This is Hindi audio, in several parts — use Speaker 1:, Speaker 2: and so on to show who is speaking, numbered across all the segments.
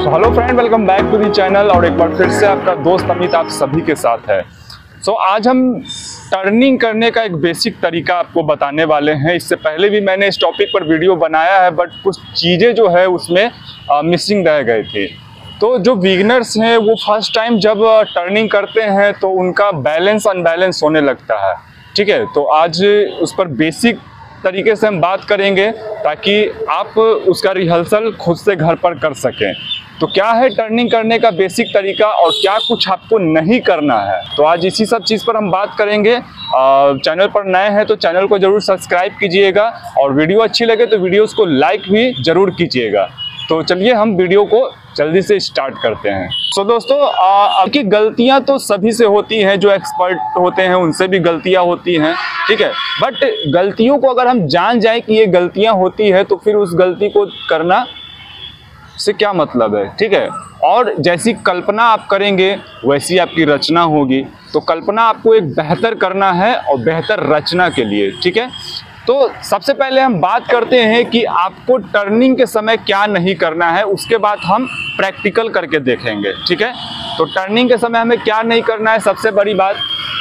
Speaker 1: Hello friend, welcome back to the channel. और एक बार फिर से आपका दोस्त अमित आप सभी के साथ है। आज हम टर्निंग करने का एक बेसिक तरीका आपको बताने वाले हैं। इससे पहले भी मैंने इस टॉपिक पर वीडियो बनाया है, बट कुछ चीज़ें जो है उसमें मिसिंग रह गए थे। तो जो बिगिनर्स हैं वो फर्स्ट टाइम जब टर्निंग करते हैं तो उनका बैलेंस अनबैलेंस होने लगता है। ठीक है, तो आज उस पर बेसिक तरीके से हम बात करेंगे ताकि आप उसका रिहर्सल खुद से घर पर कर सकें। तो क्या है टर्निंग करने का बेसिक तरीका और क्या कुछ आपको नहीं करना है, तो आज इसी सब चीज़ पर हम बात करेंगे। चैनल पर नए हैं तो चैनल को जरूर सब्सक्राइब कीजिएगा और वीडियो अच्छी लगे तो वीडियोस को लाइक भी जरूर कीजिएगा। तो चलिए हम वीडियो को जल्दी से स्टार्ट करते हैं। दोस्तों, आपकी गलतियां तो सभी से होती हैं, जो एक्सपर्ट होते हैं उनसे भी गलतियां होती हैं। ठीक है, बट गलतियों को अगर हम जान जाए कि ये गलतियां होती है तो फिर उस गलती को करना से क्या मतलब है। ठीक है, और जैसी कल्पना आप करेंगे वैसी आपकी रचना होगी। तो कल्पना आपको एक बेहतर करना है और बेहतर रचना के लिए। ठीक है, तो सबसे पहले हम बात करते हैं कि आपको टर्निंग के समय क्या नहीं करना है, उसके बाद हम प्रैक्टिकल करके देखेंगे। ठीक है, तो टर्निंग के समय हमें क्या नहीं करना है, सबसे बड़ी बात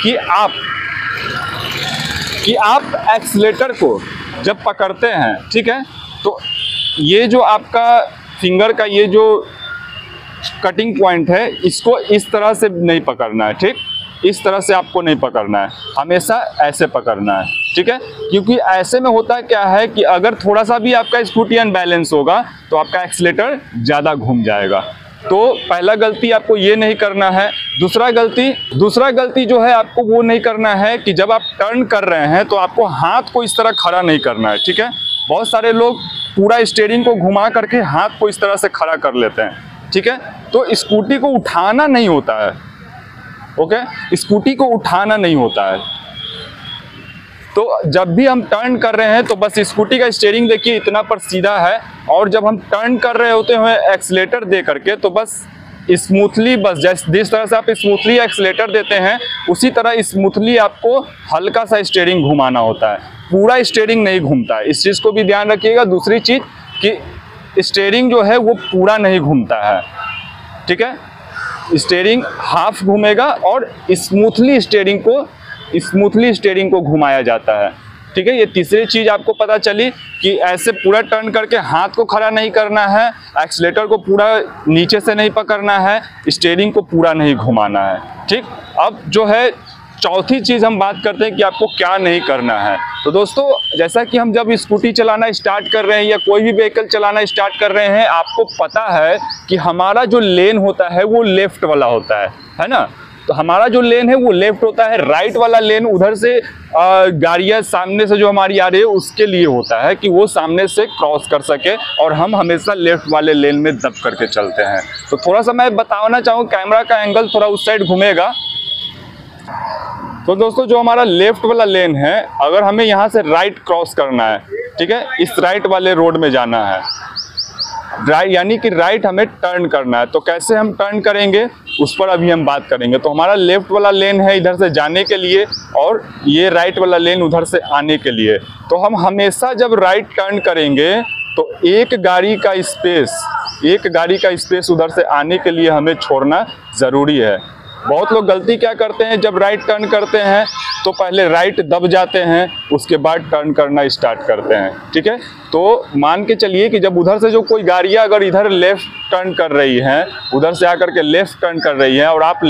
Speaker 1: कि आप एक्सीलेटर को जब पकड़ते हैं, ठीक है, तो ये जो आपका फिंगर का ये जो कटिंग पॉइंट है इसको इस तरह से नहीं पकड़ना है। ठीक, इस तरह से आपको नहीं पकड़ना है, हमेशा ऐसे पकड़ना है। ठीक है, क्योंकि ऐसे में होता क्या है कि अगर थोड़ा सा भी आपका स्कूटी अनबैलेंस होगा तो आपका एक्सीलेटर ज़्यादा घूम जाएगा। तो पहला गलती आपको ये नहीं करना है। दूसरा गलती जो है आपको वो नहीं करना है कि जब आप टर्न कर रहे हैं तो आपको हाथ को इस तरह खड़ा नहीं करना है। ठीक है, बहुत सारे लोग पूरा स्टीयरिंग को घुमा करके हाथ को इस तरह से खड़ा कर लेते हैं। ठीक है, तो स्कूटी को उठाना नहीं होता है। ओके, स्कूटी को उठाना नहीं होता है। तो जब भी हम टर्न कर रहे हैं तो बस स्कूटी का स्टीयरिंग देखिए इतना पर सीधा है, और जब हम टर्न कर रहे होते हैं एक्सीलेटर दे करके तो बस स्मूथली, बस जिस तरह से आप स्मूथली एक्सीलेटर देते हैं उसी तरह स्मूथली आपको हल्का सा स्टीयरिंग घुमाना होता है, पूरा स्टीयरिंग नहीं घूमता है। इस चीज़ को भी ध्यान रखिएगा। दूसरी चीज़ कि स्टीयरिंग जो है वो पूरा नहीं घूमता है। ठीक है, स्टीयरिंग हाफ घूमेगा और स्मूथली स्टीयरिंग को घुमाया जाता है। ठीक है, ये तीसरी चीज़ आपको पता चली कि ऐसे पूरा टर्न करके हाथ को खड़ा नहीं करना है, एक्सीलेटर को पूरा नीचे से नहीं पकड़ना है, स्टीयरिंग को पूरा नहीं घुमाना है। ठीक, अब जो है चौथी चीज़ हम बात करते हैं कि आपको क्या नहीं करना है। तो दोस्तों, जैसा कि हम जब स्कूटी चलाना स्टार्ट कर रहे हैं या कोई भी व्हीकल चलाना स्टार्ट कर रहे हैं, आपको पता है कि हमारा जो लेन होता है वो लेफ्ट वाला होता है ना। तो हमारा जो लेन है वो लेफ्ट होता है, राइट वाला लेन उधर से गाड़ियाँ सामने से जो हमारी आ रही है उसके लिए होता है कि वो सामने से क्रॉस कर सके, और हम हमेशा लेफ्ट वाले लेन में दब करके चलते हैं। तो थोड़ा सा मैं बताना चाहूँ, कैमरा का एंगल थोड़ा उस साइड घूमेगा। तो दोस्तों, जो हमारा लेफ्ट वाला लेन है, अगर हमें यहाँ से राइट क्रॉस करना है, ठीक है, इस राइट वाले रोड में जाना है, राइट यानी कि राइट हमें टर्न करना है। तो कैसे हम टर्न करेंगे उस पर अभी हम बात करेंगे। तो हमारा लेफ्ट वाला लेन है इधर से जाने के लिए और ये राइट वाला लेन उधर से आने के लिए। तो हम हमेशा जब राइट टर्न करेंगे तो एक गाड़ी का स्पेस उधर से आने के लिए हमें छोड़ना ज़रूरी है। बहुत लोग गलती क्या करते हैं, जब राइट टर्न करते हैं तो पहले राइट दब जाते हैं, उसके बाद टर्न करना स्टार्ट करते हैं। ठीक है, तो मान के चलिए कि जब उधर से जो कोई गाड़ियाँ अगर इधर लेफ्ट टर्न कर रही हैं, उधर से आकर के लेफ्ट टर्न कर रही हैं और आप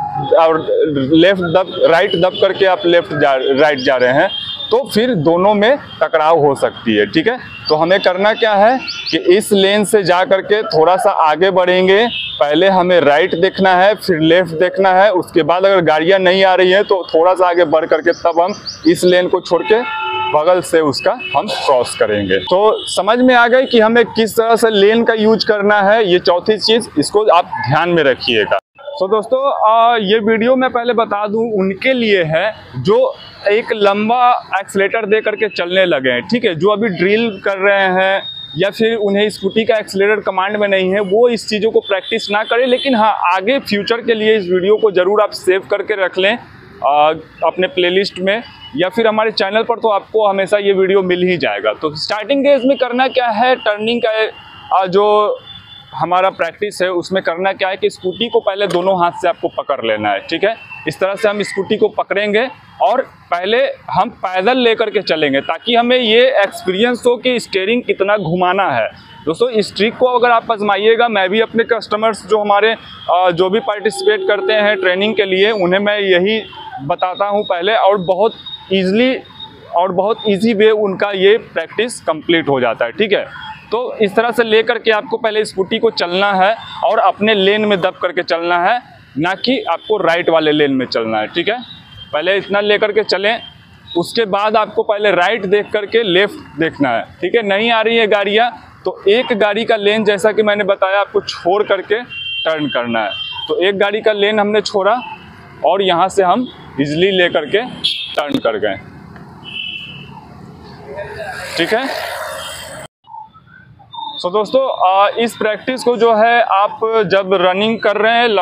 Speaker 1: राइट दब करके आप राइट जा रहे हैं, तो फिर दोनों में टकराव हो सकती है। ठीक है, तो हमें करना क्या है कि इस लेन से जा करके थोड़ा सा आगे बढ़ेंगे। पहले हमें राइट देखना है, फिर लेफ्ट देखना है, उसके बाद अगर गाड़ियां नहीं आ रही हैं तो थोड़ा सा आगे बढ़ करके तब हम इस लेन को छोड़ के बगल से उसका हम क्रॉस करेंगे। तो समझ में आ गई कि हमें किस तरह से लेन का यूज करना है। ये चौथी चीज़, इसको आप ध्यान में रखिएगा। दोस्तों, ये वीडियो मैं पहले बता दूं उनके लिए है जो एक लंबा एक्सीलेटर दे करके चलने लगे हैं। ठीक है, जो अभी ड्रिल कर रहे हैं या फिर उन्हें स्कूटी का एक्सीलेटर कमांड में नहीं है, वो इस चीज़ों को प्रैक्टिस ना करें। लेकिन हाँ, आगे फ्यूचर के लिए इस वीडियो को ज़रूर आप सेव करके रख लें अपने प्लेलिस्ट में, या फिर हमारे चैनल पर तो आपको हमेशा ये वीडियो मिल ही जाएगा। तो स्टार्टिंग डेज में करना क्या है, टर्निंग का जो हमारा प्रैक्टिस है उसमें करना क्या है कि स्कूटी को पहले दोनों हाथ से आपको पकड़ लेना है, ठीक है। इस तरह से हम स्कूटी को पकड़ेंगे और पहले हम पैदल लेकर के चलेंगे ताकि हमें ये एक्सपीरियंस हो कि स्टीयरिंग कितना घुमाना है। दोस्तों इस ट्रिक को अगर आप आजमाइएगा, मैं भी अपने कस्टमर्स जो हमारे जो भी पार्टिसिपेट करते हैं ट्रेनिंग के लिए उन्हें मैं यही बताता हूँ पहले, और बहुत ईजिली और बहुत इजी वे उनका ये प्रैक्टिस कंप्लीट हो जाता है, ठीक है। तो इस तरह से लेकर के आपको पहले स्कूटी को चलना है और अपने लेन में दब करके चलना है, ना कि आपको राइट वाले लेन में चलना है, ठीक है। पहले इतना लेकर के चलें, उसके बाद आपको पहले राइट देख करके लेफ्ट देखना है, ठीक है। नहीं आ रही है गाड़ियाँ तो एक गाड़ी का लेन जैसा कि मैंने बताया आपको छोड़ करके टर्न करना है। तो एक गाड़ी का लेन हमने छोड़ा और यहाँ से हम इजली ले करके टर्न कर गए, ठीक है। तो दोस्तों इस प्रैक्टिस को जो है आप जब रनिंग कर रहे हैं,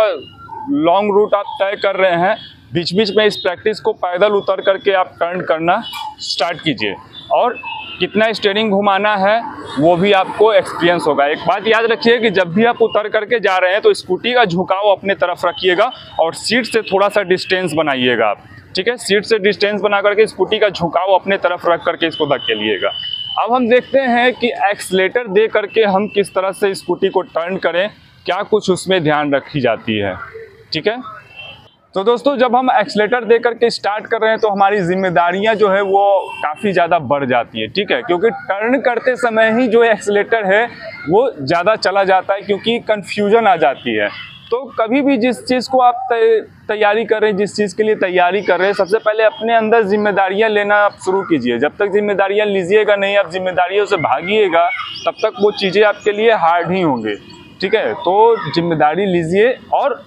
Speaker 1: लॉन्ग रूट आप तय कर रहे हैं, बीच बीच में इस प्रैक्टिस को पैदल उतर करके आप टर्न करना स्टार्ट कीजिए और कितना स्टीयरिंग घुमाना है वो भी आपको एक्सपीरियंस होगा। एक बात याद रखिए कि जब भी आप उतर करके जा रहे हैं तो स्कूटी का झुकाव अपने तरफ रखिएगा और सीट से थोड़ा सा डिस्टेंस बनाइएगा आप, ठीक है। सीट से डिस्टेंस बना करके स्कूटी का झुकाव अपने तरफ रख करके इसको धकेलिएगा। अब हम देखते हैं कि एक्सीलेटर दे करके हम किस तरह से स्कूटी को टर्न करें, क्या कुछ उसमें ध्यान रखी जाती है, ठीक है। तो दोस्तों जब हम एक्सीलेटर दे करके स्टार्ट कर रहे हैं तो हमारी जिम्मेदारियां जो है वो काफ़ी ज़्यादा बढ़ जाती है, ठीक है। क्योंकि टर्न करते समय ही जो एक्सीलेटर है वो ज़्यादा चला जाता है क्योंकि कन्फ्यूजन आ जाती है। तो कभी भी जिस चीज़ को आप तैयारी कर रहे हैं, जिस चीज़ के लिए तैयारी कर रहे हैं, सबसे पहले अपने अंदर जिम्मेदारियां लेना आप शुरू कीजिए। जब तक जिम्मेदारियां लीजिएगा नहीं, आप जिम्मेदारियों से भागिएगा, तब तक वो चीज़ें आपके लिए हार्ड ही होंगी, ठीक है। तो जिम्मेदारी लीजिए और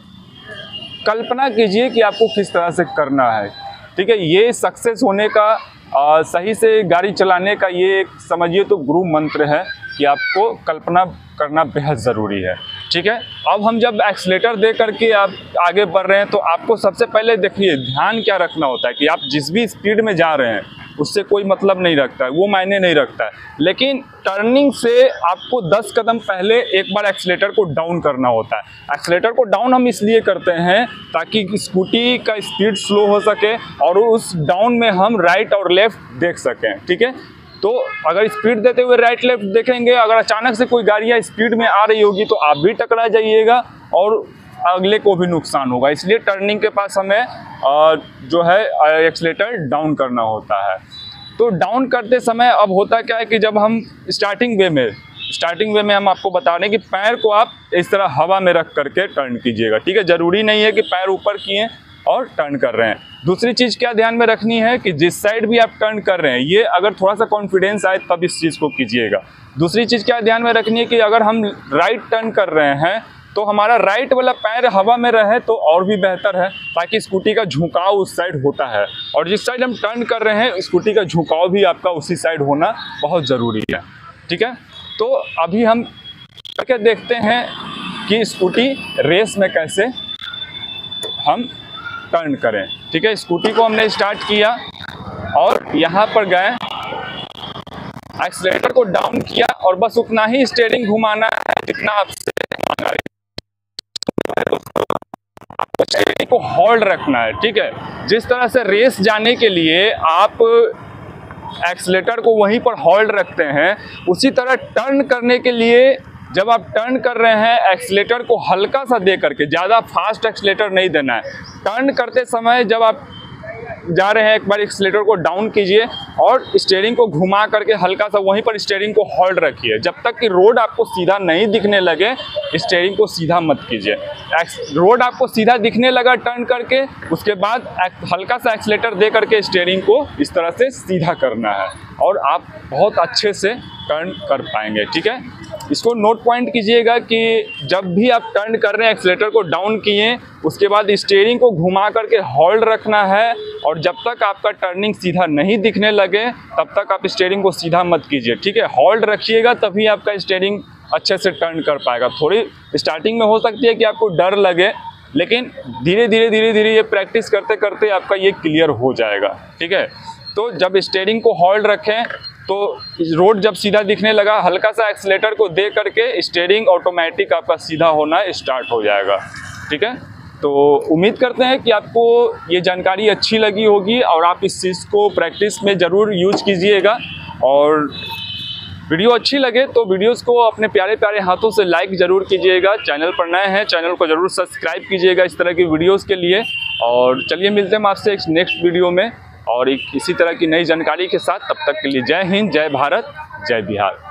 Speaker 1: कल्पना कीजिए कि आपको किस तरह से करना है, ठीक है। ये सक्सेस होने का सही से गाड़ी चलाने का ये एक समझिए तो गुरु मंत्र है कि आपको कल्पना करना बेहद ज़रूरी है, ठीक है। अब हम जब एक्सीलेटर दे करके आप आगे बढ़ रहे हैं तो आपको सबसे पहले देखिए ध्यान क्या रखना होता है कि आप जिस भी स्पीड में जा रहे हैं उससे कोई मतलब नहीं रखता है, वो मायने नहीं रखता है। लेकिन टर्निंग से आपको 10 कदम पहले एक बार एक्सीलेटर को डाउन करना होता है। एक्सीलेटर को डाउन हम इसलिए करते हैं ताकि स्कूटी का स्पीड स्लो हो सके और उस डाउन में हम राइट और लेफ्ट देख सकें, ठीक है। तो अगर स्पीड देते हुए राइट लेफ्ट देखेंगे, अगर अचानक से कोई गाड़ियाँ स्पीड में आ रही होगी तो आप भी टकरा जाइएगा और अगले को भी नुकसान होगा। इसलिए टर्निंग के पास हमें जो है एक्सीलेटर डाउन करना होता है। तो डाउन करते समय अब होता क्या है कि जब हम स्टार्टिंग वे में हम आपको बता रहे हैं कि पैर को आप इस तरह हवा में रख करके टर्न कीजिएगा, ठीक है। ज़रूरी नहीं है कि पैर ऊपर किए और टर्न कर रहे हैं। दूसरी चीज़ क्या ध्यान में रखनी है कि जिस साइड भी आप टर्न कर रहे हैं, ये अगर थोड़ा सा कॉन्फिडेंस आए तब इस चीज़ को कीजिएगा। दूसरी चीज़ क्या ध्यान में रखनी है कि अगर हम राइट टर्न कर रहे हैं तो हमारा राइट वाला पैर हवा में रहे तो और भी बेहतर है, ताकि स्कूटी का झुकाव उस साइड होता है। और जिस साइड हम टर्न कर रहे हैं स्कूटी का झुकाव भी आपका उसी साइड होना बहुत ज़रूरी है, ठीक है। तो अभी हम करके देखते हैं कि स्कूटी रेस में कैसे हम टर्न करें, ठीक है। स्कूटी को हमने स्टार्ट किया और यहाँ पर गए, एक्सीलेटर को डाउन किया और बस उतना ही स्टीयरिंग घुमाना है जितना आपसे मांगा है। स्टीयरिंग को होल्ड रखना है, ठीक है। जिस तरह से रेस जाने के लिए आप एक्सीलेटर को वहीं पर होल्ड रखते हैं, उसी तरह टर्न करने के लिए जब आप टर्न कर रहे हैं एक्सीलेटर को हल्का सा दे करके, ज़्यादा फास्ट एक्सीलेटर नहीं देना है। टर्न करते समय जब आप जा रहे हैं एक बार एक्सीलेटर को डाउन कीजिए और स्टीयरिंग को घुमा करके हल्का सा वहीं पर स्टीयरिंग को होल्ड रखिए। जब तक कि रोड आपको सीधा नहीं दिखने लगे स्टीयरिंग को सीधा मत कीजिए। रोड आपको सीधा दिखने लगा टर्न करके, उसके बाद हल्का सा एक्सीलेटर दे करके स्टीयरिंग को इस तरह से सीधा करना है और आप बहुत अच्छे से टर्न कर पाएंगे, ठीक है। इसको नोट पॉइंट कीजिएगा कि जब भी आप टर्न कर रहे हैं एक्सीलेटर को डाउन किए, उसके बाद स्टीयरिंग को घुमा करके होल्ड रखना है और जब तक आपका टर्निंग सीधा नहीं दिखने लगे तब तक आप स्टीयरिंग को सीधा मत कीजिए, ठीक है। होल्ड रखिएगा तभी आपका स्टीयरिंग अच्छे से टर्न कर पाएगा। थोड़ी स्टार्टिंग में हो सकती है कि आपको डर लगे, लेकिन धीरे धीरे ये प्रैक्टिस करते करते आपका ये क्लियर हो जाएगा, ठीक है। तो जब स्टीयरिंग को होल्ड रखें तो रोड जब सीधा दिखने लगा, हल्का सा एक्सीलेटर को दे करके स्टीयरिंग ऑटोमेटिक आपका सीधा होना स्टार्ट हो जाएगा। ठीक है, तो उम्मीद करते हैं कि आपको ये जानकारी अच्छी लगी होगी और आप इस चीज़ को प्रैक्टिस में ज़रूर यूज कीजिएगा। और वीडियो अच्छी लगे तो वीडियोस को अपने प्यारे प्यारे हाथों से लाइक ज़रूर कीजिएगा। चैनल पर नए हैं, चैनल को ज़रूर सब्सक्राइब कीजिएगा इस तरह की वीडियोस के लिए। और चलिए मिलते हैं आपसे एक नेक्स्ट वीडियो में और एक इसी तरह की नई जानकारी के साथ। तब तक के लिए जय हिंद, जय भारत, जय बिहार।